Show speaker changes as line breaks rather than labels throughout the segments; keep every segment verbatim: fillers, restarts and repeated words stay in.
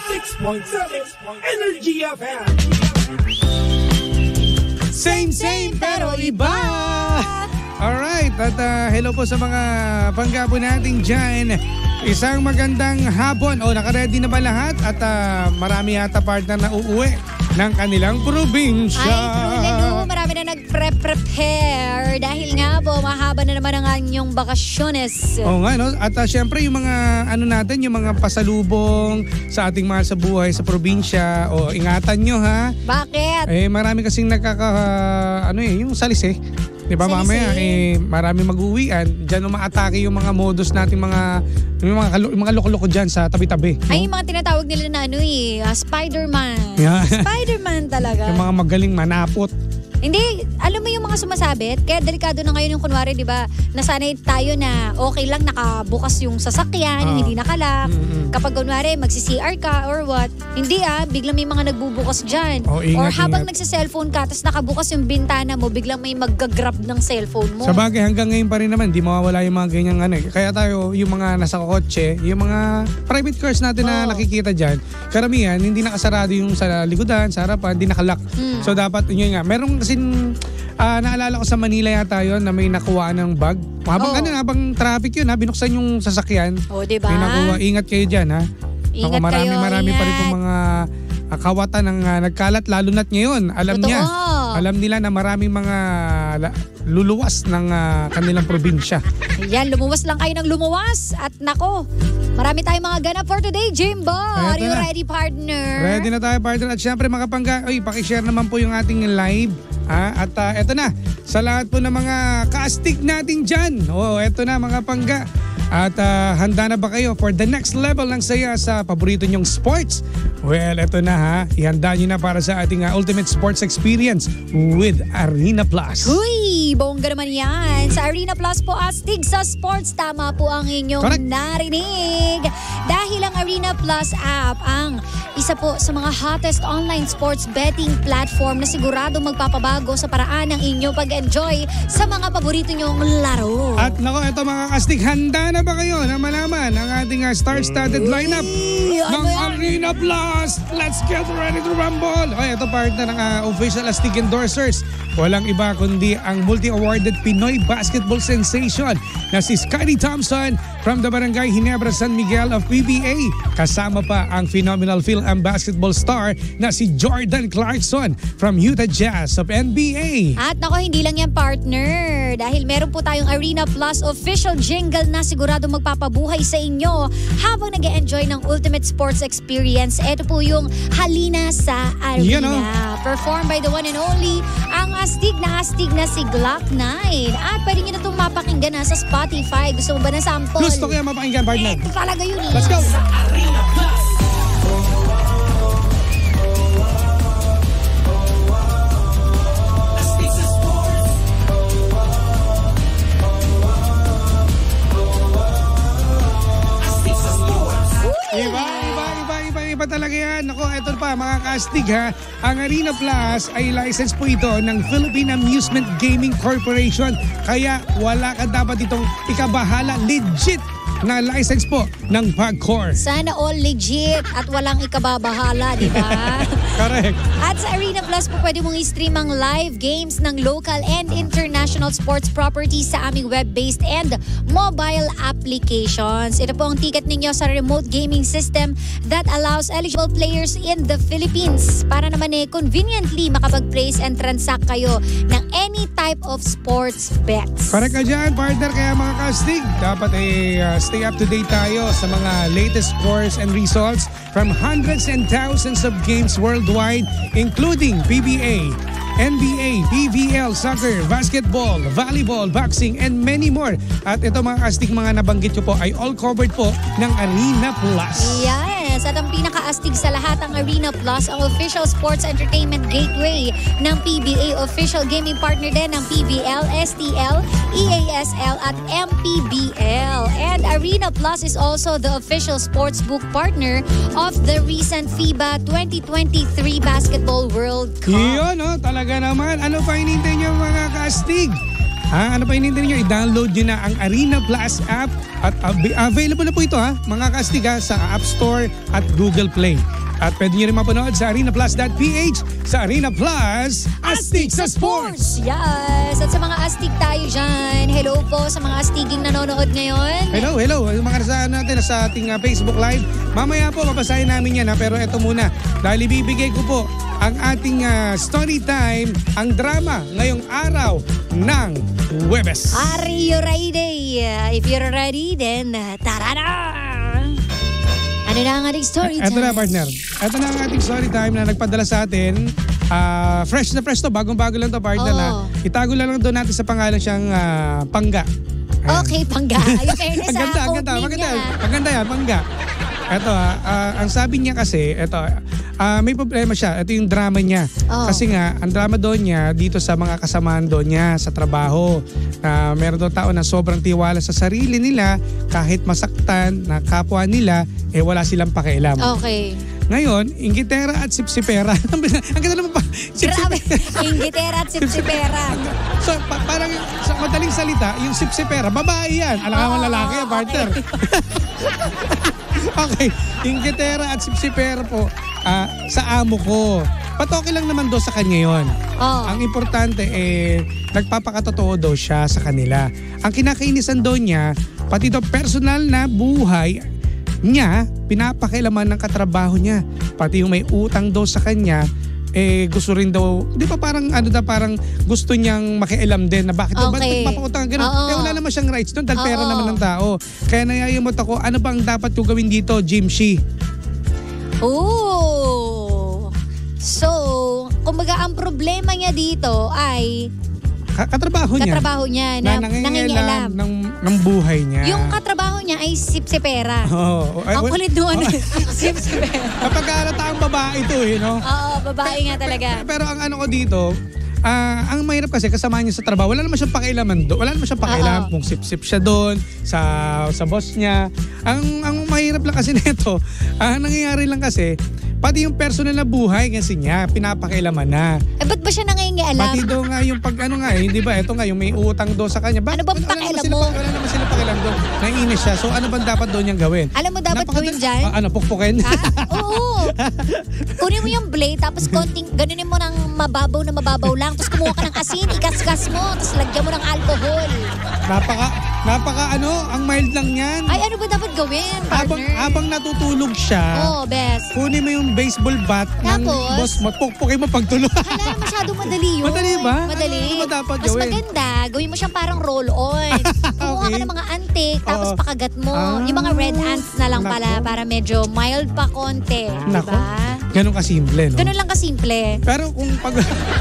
six point seven Energy F M.
Same, same, pero iba. Alright, at uh, hello po sa mga panggapo natin dyan. Isang magandang hapon. O, nakaredy na ba lahat? At uh, marami yata partner na uuwi ng kanilang probinsya.
Ay, true, marami na nag-prepare dahil nga po, mahaba na naman ang inyong bakasyones.
Oo nga, no? At uh, syempre yung mga ano natin, yung mga pasalubong sa ating mahal sa buhay sa probinsya. O, ingatan nyo ha.
Bakit?
Eh, marami kasing nagkaka, uh, ano eh, yung salis eh. Di ba mamaya, eh, marami mag-uwian. Diyan umaatake yung mga modus natin, mga, yung mga, yung mga loko-loko dyan sa tabi-tabi. No?
Ay, yung mga tinatawag nila na ano eh, uh, Spider-Man.
Yeah.
Spider-Man talaga.
Yung mga magaling manapot.
Hindi, alam mo yung mga sumasabit, kaya delikado na ngayon yung kunwari, di ba, nasanay tayo na okay lang nakabukas yung sasakyan, uh, hindi nakalock. Mm-hmm. Kapag kunwari, magsi-C R ka or what, hindi ah, biglang may mga nagbubukas dyan.
Oh, ingat,
or habang
ingat.
nagsa-cellphone ka, tapos nakabukas yung bintana mo, biglang may mag-grab ng cellphone mo.
Sa bagay, hanggang ngayon pa rin naman, di mawawala yung mga ganyang ano eh. Kaya tayo, yung mga nasa kotse, yung mga private cars natin oh. na nakikita dyan, karamihan, hindi nakasarado yung sa likodan, sa harapan, hindi nakalock. Mm. So dapat, yun nga, merong Sin, uh, naalala ko sa Manila yata yun na may nakuha ng bag. Habang oh. ano, habang traffic yun ha, binuksan yung sasakyan.
Oh, diba?
May nakuha. Ingat kayo dyan ha.
Ingat
Ako, marami,
kayo.
marami
ingat.
pa rin pong mga uh, kawatan ng uh, nagkalat, lalo na't ngayon. Alam
Totoo.
niya. Alam nila na maraming mga la, luluwas ng uh, kanilang probinsya.
Ayan, lumuwas lang kayo ng lumuwas. At nako, marami tayong mga ganap for today, Jimbo. Are you
na.
ready, partner?
Ready na tayo, partner. At syempre, mga pangga, oy, pakishare naman po yung ating live. Ah, at uh, eto na, sa lahat po ng mga kaastig natin dyan. Oh, eto na mga pangga. At uh, handa na ba kayo for the next level ng saya sa paborito nyong sports? Well, eto na ha. Ihanda nyo na para sa ating uh, ultimate sports experience with Arena Plus.
Uy, bongga naman yan. Sa Arena Plus po, astig sa sports. Tama po ang inyong
Correct.
narinig. Dahil ang Arena Plus app ang isa po sa mga hottest online sports betting platform na sigurado magpapabago sa paraan ng inyong pag-enjoy sa mga paborito nyong laro.
At nako, eto mga kastig, handa na ba kayo na malaman ang ating uh, star-studded lineup ng Arena Plus? Let's get ready to rumble! Okay, ito partner ng uh, official astig endorsers. Walang iba kundi ang multi-awarded Pinoy basketball sensation na si Scottie Thompson from the Barangay Ginebra San Miguel of P B A. Kasama pa ang phenomenal film and basketball star na si Jordan Clarkson from Utah Jazz of N B A.
At nako, hindi lang yan, partner. Dahil meron po tayong Arena Plus official jingle na sigurado magpapabuhay sa inyo habang nag-e-enjoy ng ultimate sports experience. Ito po yung Halina sa Arena.
Yan, oh.
Performed by the one and only, ang astig na astig na si Glock nine. At pwede nyo na itong mapakinggan na sa Spotify. Gusto mo ba ng sample?
Gusto kaya mapakinggan, partner.
Ito talaga yun eh.
Let's go!
Sa Arena Plus.
Iba, iba, iba, iba, iba talaga yan. Ako, eto pa mga kastig ha. Ang Arena Plus ay license po ito ng Philippine Amusement Gaming Corporation. Kaya wala ka dapat itong ikabahala. Legit na license po ng PAGCOR.
Sana all legit at walang ikababahala, di ba?
Correct.
At sa Arena Plus po, pwede mong i-stream ang live games ng local and international sports properties sa aming web-based and mobile applications. Ito po ang ticket ninyo sa remote gaming system that allows eligible players in the Philippines para naman eh conveniently makapag-place and transact kayo ng any type of sports bets.
Correct ka dyan, partner. Kaya mga kastig, dapat eh uh, stay up to date tayo sa mga latest scores and results from hundreds and thousands of games worldwide, including P B A, N B A, P V L, soccer, basketball, volleyball, boxing, and many more. At ito mga kastig, mga nabanggit ko po ay all covered po ng Arena Plus.
Yes, at ang pinaka-astig sa lahat, ang Arena Plus, ang official sports entertainment gateway ng P B A, official gaming partner din ng P B L, S T L, E A S L at M P B L. And Arena Plus is also the official sportsbook partner of the recent FIBA twenty twenty-three Basketball World Cup.
Yun, no? Talaga naman. Ano pa hinintay niyo mga kastig? Ha, ano pa hinihintay niyo? I-download niyo na ang Arena Plus app at av- available na po ito ha, mga kastig ha, sa App Store at Google Play. At pwede niyo rin mapanood sa arenaplus dot p h sa Arena Plus, Astig sa Sports!
Yes! At sa mga astig tayo dyan, hello po sa mga astiging nanonood ngayon.
Hello, hello. Yung mga kasama natin sa ating uh, Facebook Live. Mamaya po, mabasahin namin yan ha. Pero eto muna, dahil ibibigay ko po ang ating uh, story time, ang drama ngayong araw ng Huwebes.
Are you ready? If you're ready, then uh, tara na! Ano na ang ating story time?
Ito na, partner. Ito na ang ating story time na nagpadala sa atin. Uh, fresh na fresh to, bagong-bago lang to, partner.
Oo.
Na itago lang lang doon natin sa pangalan siyang uh, Pangga. Ayan.
Okay, Pangga. Yung fairness
Ang
sa
ganda, ang ganda,
opening
maganda.
niya.
Maganda yan, Pangga. Ito ha, uh, ang sabi niya kasi, ito, uh, may problema siya. Ito yung drama niya.
Oh.
Kasi nga, ang drama doon niya dito sa mga kasamaan doon niya sa trabaho. Uh, meron doon tao na sobrang tiwala sa sarili nila, kahit masaktan na kapwa nila, eh wala silang pakialam.
Okay.
Ngayon, inggitera at sipsipera. Ang ganda naman pa.
Grabe. Inggitera at sipsipera.
So, pa- parang sa madaling salita, yung sipsipera, babae yan. Alam mo,
Oo,
lalaki yan,
okay.
partner. Okay, inggitera at sipsipera po ah, sa amo ko. Patoke lang naman daw sa kanya yon.
Oh.
Ang importante eh, nagpapakatotoo daw siya sa kanila. Ang kinakainisan daw niya, pati daw personal na buhay niya, pinapakialaman ng katrabaho niya. Pati yung may utang daw sa kanya, eh gusto rin daw, di ba parang ano da parang gusto niyang makialam din na bakit daw ba
Okay.
nagpapautang ganun.
Oo.
Eh wala naman siyang rights doon dahil pera
Oo.
naman ng tao. Kaya nayayamot ako, ano bang dapat ko gawin dito, Jimshi?
Oh. So, kumbaga ang problema niya dito ay
Ka- Katrabaho niya.
katrabaho niya na,
na nangingialam
nangingialam.
ng, ng buhay niya.
Yung katrabaho niya ay sipsipera.
Oo. Ay,
Ang
wal-
kulit doon.
Oo.
Sipsipera.
Kapag halata ang babae ito eh, no?
Oo, babae nga talaga.
Pero ang ano ko dito, ah, ang mahirap kasi kasama niya sa trabaho, wala naman siyang pakialaman doon. Wala naman siyang pakialam
Oo.
kung sip-sip siya doon sa sa boss niya. Ang ang mahirap lang kasi nito, ah, nangyayari lang kasi pati yung personal na buhay kasi niya pinapakialaman na.
Eh, ba't ba siya nangingialam?
Pati daw nga yung pag ano nga eh, di ba? Ito nga yung may utang daw sa kanya.
Ano bang
wala naman
pakialam
sila
mo?
pa- Wala naman sila pakialam doon. Naiinis siya. So ano bang dapat doon niyang gawin?
Alam mo dapat
Napakadali-
gawin dyan?
Ah, ano, pukpukin?
Ha? Oo. Kunin mo yung blade, tapos konting, ganunin mo ng mababaw na mababaw lang, tapos kumuha ka ng asin, ikaskas mo, tapos lagyan mo ng alcohol.
napaka, napaka ano, ang mild lang yan.
Ay, ano ba dapat gawin,
Habang,
partner?
habang natutulog siya,
Oo, best.
kunin mo yung baseball bat ng
Tapos?
boss mo, pukpukin mo pagtulog.
Hala, masyado madali yun.
Madali ba?
Madali.
Ano ba dapat
Mas
gawin?
maganda, gawin mo siyang parang roll-on. Kumuha ka
Okay.
ng mga antik, tapos
Oo.
pakagat mo.
Ah.
Yung mga red ants na lang
Nako.
pala, para medyo mild pa konti.
Nako.
Diba?
Ganun kasimple, no?
Ganun lang kasimple.
Pero kung pag...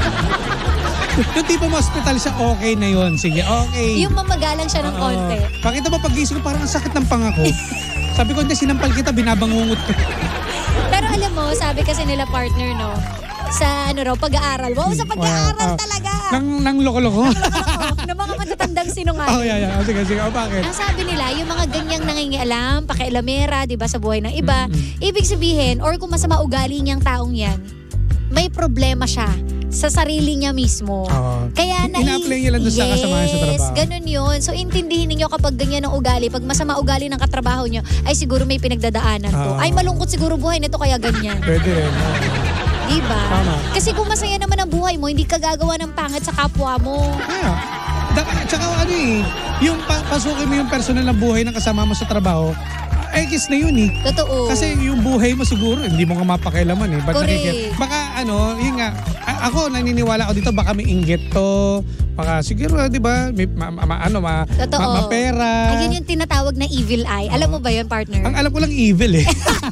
yung tipo mo hospital siya, okay na yun. Sige, okay.
Yung mamagalang siya ng
Oo.
konti.
Pakita mo pag-gising ko, parang ang sakit ng pangako. Sabi ko, hindi, sinampal kita, binabangungot ko.
Pero alam mo, sabi kasi nila partner, no? Sa ano raw, pag-aaral. Wow, sa pag-aaral
Wow.
talaga.
Nang, nang loko-loko.
Oo, ng mga matatandang sinungaling.
Oh, yeah, yeah. Oh, sige, sige. Oh, bakit?
Ang sabi nila, yung mga ganyang nangingialam, pakialamera, di ba, sa buhay ng iba, ibig sabihin, or kung masama ugali niyang taong yan, may problema siya sa sarili niya mismo.
Oo.
Kaya na
Ina-apply niya lang doon sa kasamahan sa trabaho.
Yes, ganun yun. So intindihin niyo kapag ganyan ang ugali, pag masama ugali ng katrabaho niyo, ay siguro may pinagdadaanan to.
Oo.
Ay malungkot siguro buhay nito kaya ganyan.
Pwede rin.
Diba?
Tama.
Kasi kung masaya naman ang buhay mo, hindi ka gagawa ng pangit sa kapwa mo.
Kaya, da, tsaka ano eh, yung pa, pasukin mo yung personal na buhay ng kasama mo sa trabaho, X na yun eh.
Totoo.
Kasi yung buhay mo siguro, hindi mo nga mapakialaman eh. Ba't
Correct.
nakikita? Baka ano, yun nga, a- ako naniniwala ako dito, baka may inggit to, baka siguro, di ba, may ma, ma- ano, ma,
Totoo.
ma, mapera.
Ayun yung tinatawag na evil eye. Alam mo ba yun, partner?
Ang alam ko lang evil eh.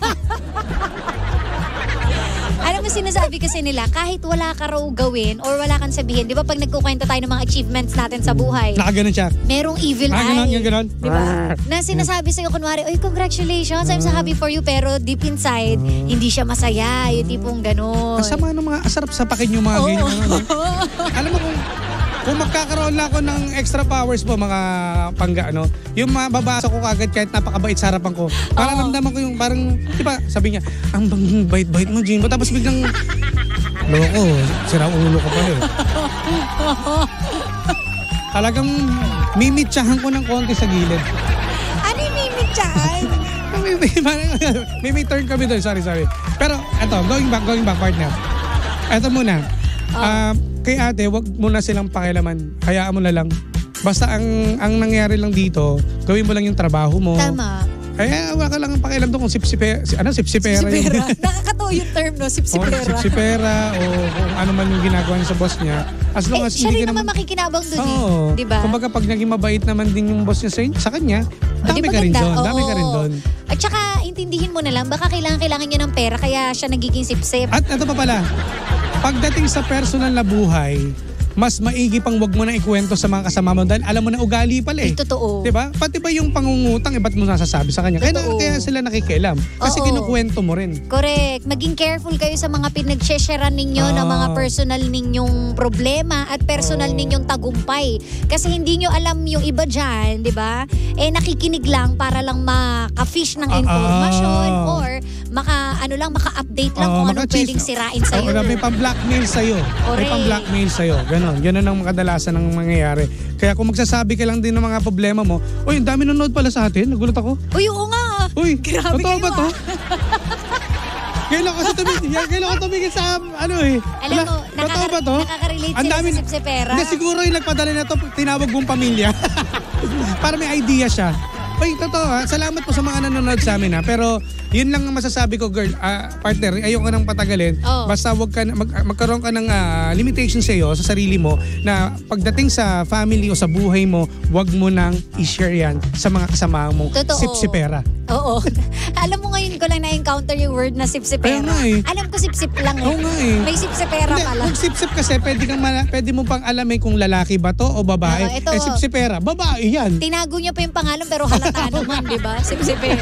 Alam mo, sinasabi kasi nila, kahit wala ka raw gawin or wala kang sabihin, di ba pag nagkukwento tayo ng mga achievements natin sa buhay,
Nakaganon siya.
merong evil
Ah,
eye.
ganon, yung ganon.
Di ba? Na sinasabi sa'yo, kunwari, oy, congratulations, I'm so happy for you, pero deep inside, hindi siya masaya. Yung tipong ganon.
Ang sama ng mga, asarap sa pakin yung mga
Oo.
ganyan. Ano, alam mo kung, kung magkakaroon na ako ng extra powers po mga pangga, ano, yung mababasa ko kagad kahit napakabait sa harapan ko. Parang
Oo.
ramdaman ko yung parang, di ba, sabi niya, ang bang bait-bait mo, Jimbo. Tapos biglang, loko, sira ulo ko pala eh. Talagang mimitsahan ko ng konti sa gilid.
Ano yung mimitsahan?
may, may, may, may turn kami doon. Sorry, sorry. Pero eto, going back, going back, partner. Eto muna.
Oh.
Uh, kay ate, wag mo na silang pakialaman. Hayaan mo na lang. Basta ang ang nangyari lang dito, gawin mo lang yung trabaho mo.
Tama.
Eh, wala ka lang ang pakialam doon kung sipsipera, ano, sipsipera.
Sipsipera. Nakakatawa yung term, no? Sipsipera.
O, sipsipera o kung ano man yung ginagawa niya sa boss niya. As long
Eh,
as
siya
hindi
rin
ka
naman
naman...
makikinabang dun
Oo.
eh. Diba?
Kumbaga pag naging mabait naman din yung boss niya sa, sa kanya, dami
Di
ka rin
maganda?
doon. Dami
Oo.
ka rin doon.
At saka, intindihin mo na lang, baka kailangan-kailangan niya ng pera kaya siya nagiging sipsip.
At ito pa pala, pagdating sa personal na buhay, mas maigi pang wag mo na ikwento sa mga kasama mo dahil alam mo na ugali pala eh.
Ay, totoo.
Diba? Pati ba yung pangungutang, eh, ba't mo nasasabi sa kanya? Kaya,
Totoo.
kaya sila nakikialam. Kasi
Oo.
kinukwento mo rin.
Correct. Maging careful kayo sa mga pinag-sharean ninyo
Oo.
ng mga personal ninyong problema at personal
Oo.
ninyong tagumpay. Kasi hindi nyo alam yung iba dyan, di ba? Eh nakikinig lang para lang maka-fish ng
Ah,
information
ah.
or maka, ano lang, maka-update lang
Oo,
kung anong
maka-cheat.
pwedeng sirain sa'yo.
Oo, may pang-blackmail sa'yo. May
Correct.
pang-blackmail sa'yo. Ganon. Ganon ang kadalasan ng mangyayari. Kaya kung magsasabi ka lang din ng mga problema mo, uy, ang dami nanonood pala sa atin. Nagulat ako.
Uy, oo nga.
Uy,
Grabe
totoo
kayo,
ba to?
ah.
Kailan kasi tumigil, kailan ko tumigil sa ano eh.
Alam mo,
Wala, totoo
nakaka-
ba to?
nakaka-relate
Ang
sila
dami-
sa sipsipera.
Hindi, siguro yung nagpadala na to, tinawag mong pamilya. Para may idea siya. Uy, totoo ha. Salamat po sa mga nanonood sa amin ha. Pero yun lang ang masasabi ko, girl. Ah, partner, ayoko nang patagalin.
Oo.
Basta wag ka, na- mag, magkaroon ka ng ah, limitation sa iyo, sa sarili mo, na pagdating sa family o sa buhay mo, wag mo nang i-share yan sa mga kasama mo.
Totoo.
Sipsipera.
Oo. Alam mo ngayon ko lang na-encounter yung word na sipsipera.
Kaya nga eh.
Alam ko sipsip lang eh.
Oo nga eh.
May sipsipera
Hindi,
pala.
kung sip-sip kasi, pwede, kang mala, pwede mo pang alamin kung lalaki ba to o babae.
Oo, ito.
eh, sip-sipera, babae yan.
Tinago niya pa yung pangalan pero halata naman, di ba? Sipsipera.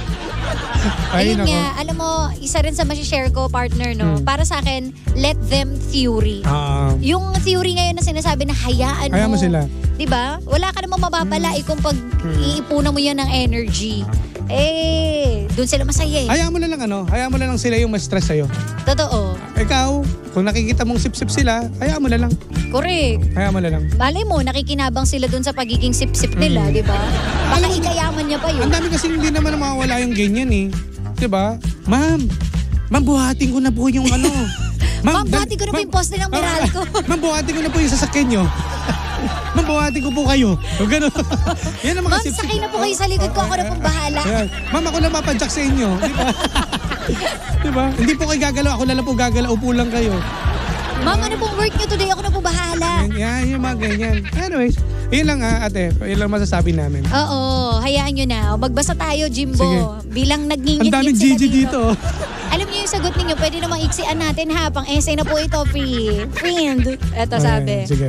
Ay,
Ayun
nako.
nga, alam mo, isa rin sa masishare ko, partner, no?
Hmm.
Para sa akin, let them theory.
Ah,
Yung theory ngayon na sinasabi na hayaan mo.
Hayaan mo sila.
Di ba? Wala ka namang mababala eh kung pag
Hmm.
iipunan mo yan ng energy. Eh, doon sila masaya eh.
hayaan mo na lang ano, hayaan mo na lang sila yung ma-stress sa'yo.
Totoo.
Ikaw, kung nakikita mong sip-sip sila, hayaan mo na lang.
Correct.
Hayaan mo na lang.
Malay mo, nakikinabang sila dun sa pagiging sip-sip nila, di ba? Baka
Alam mo,
ikayaman niya pa yun.
Ang dami kasi hindi naman mawawala yung ganyan eh. Diba? Ma'am, ma'am, buhatin ko na po yung ano.
Ma'am,
dal-
buhatin ko na po yung poste ng
ma'am,
Meralco.
Ma'am, buhatin ko na po yung sasakyan nyo. Ma'am, buhatin ko po kayo. O gano'n. Yan ang mga
Ma'am,
sip-sip.
sakay na po kayo sa likod ko. Ako na pong bahala.
Ayan. Ma'am, ako na mapadyak sa inyo. Di ba? Di ba? Hindi po kayo gagalaw. Ako na lang po gagalaw. Upo lang kayo.
Ma'am, ano pong work niyo today? Ako na po bahala.
Yan, yan, yung mga ganyan. Anyways, yun lang ha, ate. Yun lang masasabi namin.
Oo, hayaan nyo na. Magbasa tayo, Jimbo.
Sige.
Bilang
Ang
nagngingit-ngit
daming
sila
Gigi dito.
Alam niyo yung sagot ninyo, pwede namang iksian natin ha. Pang essay na po ito, free. Friend. Ito sabi.
Ayan, sige.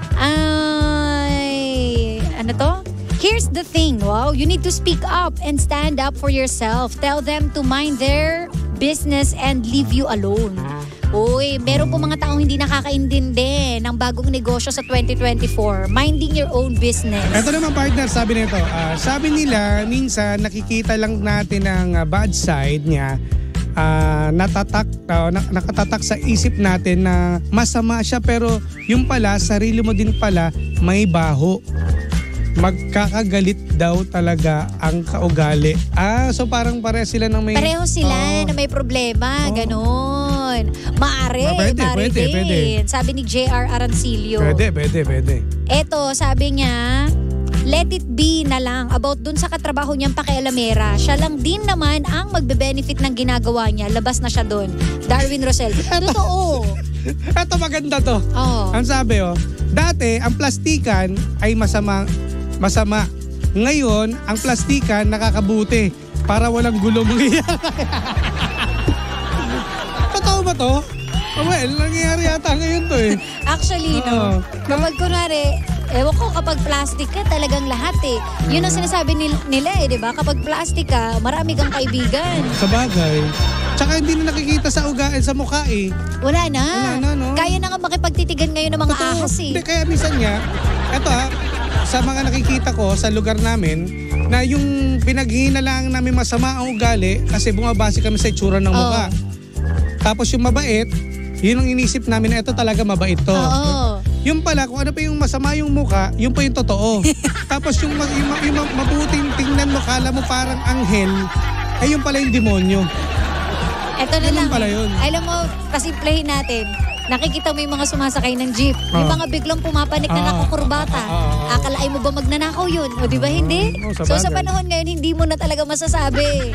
Ay, ano to? Here's the thing, wow, you need to speak up and stand up for yourself. Tell them to mind their business and leave you alone. Uy, meron po mga taong hindi nakakaintindi ng bagong negosyo sa twenty twenty-four. Minding your own business.
Ito naman partner, sabi nito. ah, sabi nila, minsan nakikita lang natin ang ah, bad side niya. Ah, natatak, ah, na- nakatatak sa isip natin na masama siya pero yung pala, sarili mo din pala may baho. Magkakagalit daw talaga ang kaugali. Ah, so parang pare sila ng may...
Pareho sila
Oo.
na may problema,
Oo.
ganon. Maari,
Ah, pwede,
maari
pwede,
din.
pwede.
Sabi ni J R Arancilio.
Pwede, pwede, pwede.
Eto, sabi niya, let it be na lang about dun sa katrabaho niyang pakialamera. Siya lang din naman ang magbe-benefit ng ginagawa niya. Labas na siya dun. Darwin Rosel. Totoo.
Ito maganda to.
Oo.
Ang sabi oh, dati ang plastikan ay masama, masama. Ngayon, ang plastikan nakakabuti para walang gulo mangyayari. Totoo ba to? Oh, well, nangyayari yata ngayon to eh.
Actually,
Oo.
no. Kapag kunwari, ewan ko, kapag plastic ka, talagang lahat eh. Yun ang sinasabi nil- nila eh, di ba? Kapag plastic ka, marami kang kaibigan.
Sa bagay. Tsaka hindi na nakikita sa uga, eh, sa mukha eh.
Wala na.
Wala na, no?
Kaya na nga makipagtitigan ngayon ng mga
Totoo.
ahas eh.
Hindi, kaya minsan nga, eto ha, sa mga nakikita ko sa lugar namin, na yung pinaghihinalaan namin masama ang ugali kasi bumabase kami sa itsura ng mukha. Tapos yung mabait, yun ang inisip namin na ito talaga mabait to.
Oo.
Yung pala, kung ano pa yung masama yung muka, yung pa yung totoo. Tapos yung, ma- yung, ma- yung ma- mabuting tingnan mo, kala mo parang anghel, ay yung pala yung demonyo.
Eto na
Ganun
lang.
pala yun.
Alam mo, pasimplahin natin. Nakikita mo yung mga sumasakay ng jeep. Yung
Ah.
mga biglang pumapanik na
Ah.
nakukurbata.
Ah, ah, ah.
Akalain mo ba magnanakaw yun? O di ba hindi?
Oo, sa
So sa
bagay.
panahon ngayon, hindi mo na talaga masasabi.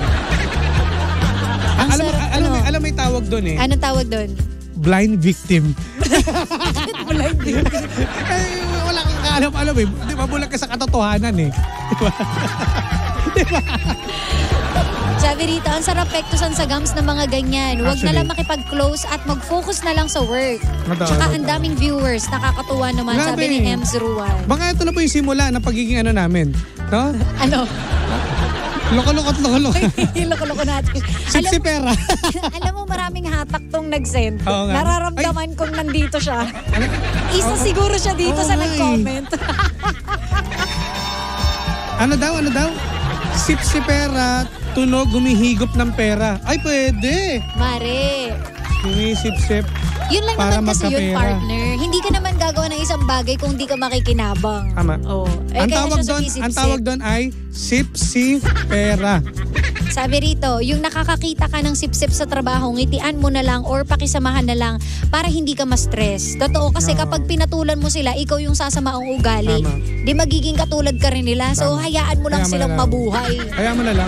Ang
alam, mo-
sarap,
alam,
ano?
mo- alam mo yung tawag doon eh.
Anong tawag doon?
Blind victim.
Blind victim.
Eh, wala kang kaalam-alam eh. Di ba, bulag ka sa katotohanan eh. Di ba?
Sabi rito, ang sarap pektusan sa gums ng mga ganyan. Huwag na
Actually.
lang makipag-close at mag-focus na lang sa work.
Totoo,
Tsaka
totoo.
ang daming viewers. Nakakatuwa naman,
Grabe.
sabi ni Ems Ruan.
Baka ito na po yung simula ng pagiging ano namin. No?
Ano?
Loko-lokot, loko-loko.
Loko-loko natin. Alam,
Sipsipera.
alam mo maraming hatak tong nag-send.
Oo nga.
Nararamdaman kong nandito siya.
Ano?
Isa siguro siya dito
Oo
sa
nga eh.
nag-comment.
Ano daw, ano daw? Sipsipera, tunog, humihigop ng pera. Ay, pwede.
Mare.
Humisip-sip.
Yun lang
Para
naman kasi yun,
magkapera.
partner. Hindi ka naman gagawa ng isang bagay kung di ka makikinabang.
Tama.
Oh. Eh,
ang
kaya
tawag
siya
doon,
sumisip-sip.
ang tawag doon ay sipsipera.
Sabi rito, yung nakakakita ka ng sip-sip sa trabaho, ngitian mo na lang or pakisamahan na lang para hindi ka ma-stress. Totoo kasi kapag pinatulan mo sila, ikaw yung sasama ang ugali.
Tama.
Di magiging katulad ka rin nila. So
Tama.
hayaan mo lang
Hayaan mo
silang
na lang.
mabuhay.
Kaya mo na lang.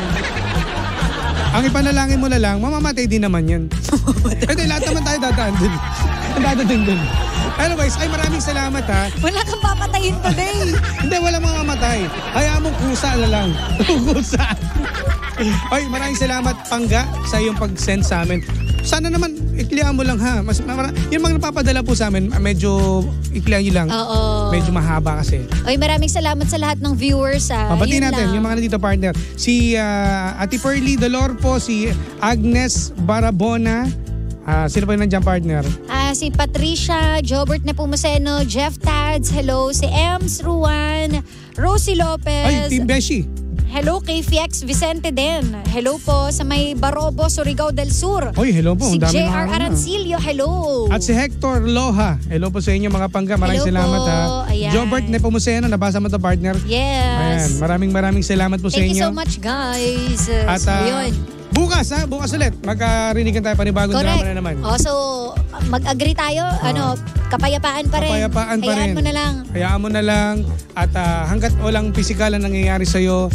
Ang ipanalangin mo na lang, mamamatay din naman yan. Hindi, lahat naman tayo dadaan din. Dadating din. Anyways, ay maraming salamat ha.
Wala kang papatayin today.
Hindi, walang mamamatay. Hayaan mo kusa na lang. Kusa. Ay, maraming salamat, Pangga, sa iyong pag-send sa amin. Sana naman, iklihan mo lang ha. Mas, mara, yung mga napapadala po sa amin, medyo iklihan nyo lang.
Oo.
Medyo mahaba kasi.
Oy, maraming salamat sa lahat ng viewers. Ah.
Pabatiin
Yun
natin
lang.
yung mga nandito partner. Si ah, Ate Pearly Dolorpo, si Agnes Barabona. Ah, sino pa yung nandiyan partner?
Ah, si Patricia, Jobert Nepomuceno, Jeff Tads, hello. Si Ems Ruan, Rosie Lopez.
Ay, Team Beshi.
Hello kay Fiex Vicente din. Hello po sa may Barobo, Surigao del Sur.
Oy, hello po.
Si
Ang dami
J R
mga ano.
Arancilio, hello.
At si Hector Loha. Hello po sa inyo mga Pangga. Maraming
Hello
salamat
po.
ha.
Ayan.
Jobert Nepomuceno, nabasa mo to partner. Ayan,
Yes.
maraming maraming salamat po sa
Thank you
inyo.
so much, guys.
At
So,
ah,
yun.
bukas ha, bukas ulit. Magkarinigan tayo panibagong
Correct.
drama na naman.
Oh, so, mag-agree tayo. Ano, kapayapaan pa rin.
Kapayapaan pa
Hayaan
rin.
mo na lang.
Hayaan mo na lang. At ah, hanggat walang pisikal na nangyayari sa'yo,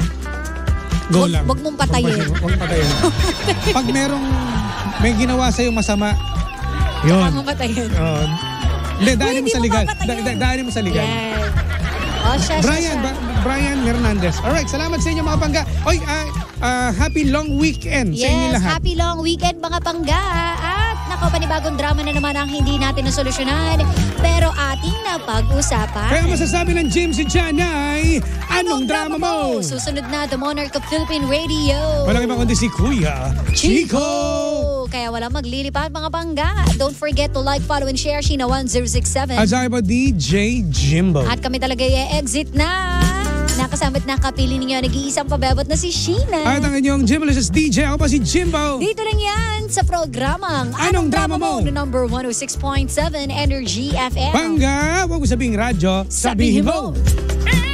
go
Wag-
lang.
wag mong patayin.
Wag, wag patayin. Pag merong may ginawa sa'yo masama,
Saka
yun.
mamatayin.
Oh, hindi, daanin mo
Hindi
sa
mo
ligan.
papatayin.
Da, da, daanin mo sa ligan.
Yan. Oh, siya, siya,
Brian,
siya.
Ba- Brian Hernandez. Alright, salamat sa inyo mga Pangga. Oy, ah, ah, happy long weekend sa inyo
Yes,
lahat.
happy long weekend mga Pangga. At nako, panibagong drama na naman ang hindi natin nasolusyonan. Pero ating napag-usapan.
Kaya masasabi ng James si Jan ay, anong drama mo?
Susunod na The Monarch of Philippine Radio.
Walang iba kundi si Kuya Chico.
Kaya walang maglilipat mga Pangga. Don't forget to like, follow, and share Sheena one zero six seven.
At sa iba, D J Jimbo.
At kami talaga i-exit na. Nakasamit na kapili ninyo nag-iisang pabebot na si Sheena.
At ang inyong Jimbolicious D J, ako pa si Jimbo.
Dito lang yan sa programang
Anong Drama Mo?
Na number one oh six point seven Energy F M.
Pangga, huwag ko sabihing radyo, sabihin mo.
Sabihin mo.